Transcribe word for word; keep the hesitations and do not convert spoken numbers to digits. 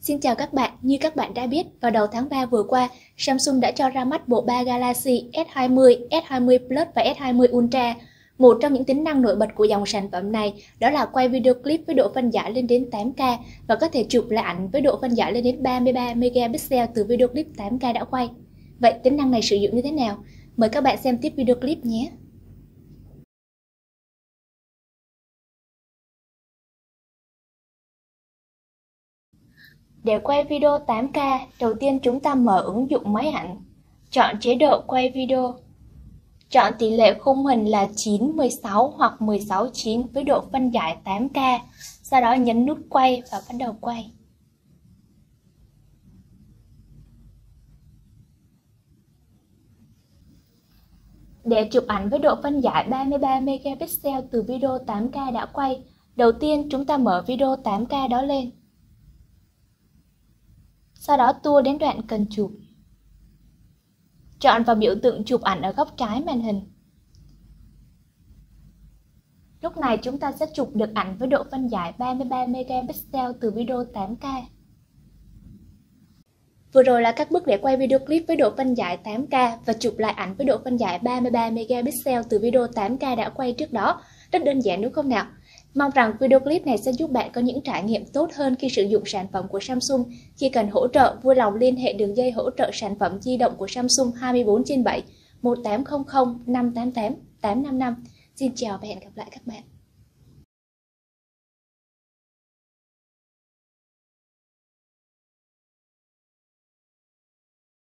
Xin chào các bạn, như các bạn đã biết, vào đầu tháng ba vừa qua, Samsung đã cho ra mắt bộ ba Galaxy S hai mươi, S hai mươi Plus và S hai mươi Ultra. Một trong những tính năng nổi bật của dòng sản phẩm này đó là quay video clip với độ phân giải lên đến tám K và có thể chụp lại ảnh với độ phân giải lên đến ba mươi ba megapixel từ video clip tám K đã quay. Vậy tính năng này sử dụng như thế nào? Mời các bạn xem tiếp video clip nhé! Để quay video tám K, đầu tiên chúng ta mở ứng dụng máy ảnh, chọn chế độ quay video. Chọn tỷ lệ khung hình là chín mười sáu hoặc mười sáu chín với độ phân giải tám K, sau đó nhấn nút quay và bắt đầu quay. Để chụp ảnh với độ phân giải ba mươi ba megapixel từ video tám K đã quay, đầu tiên chúng ta mở video tám K đó lên. Sau đó tua đến đoạn cần chụp. Chọn vào biểu tượng chụp ảnh ở góc trái màn hình. Lúc này chúng ta sẽ chụp được ảnh với độ phân giải ba mươi ba megapixel từ video tám K. Vừa rồi là các bước để quay video clip với độ phân giải tám K và chụp lại ảnh với độ phân giải ba mươi ba megapixel từ video tám K đã quay trước đó. Rất đơn giản đúng không nào? Mong rằng video clip này sẽ giúp bạn có những trải nghiệm tốt hơn khi sử dụng sản phẩm của Samsung. Khi cần hỗ trợ, vui lòng liên hệ đường dây hỗ trợ sản phẩm di động của Samsung hai mươi bốn trên bảy một tám không không năm tám tám tám năm năm. Xin chào và hẹn gặp lại các bạn.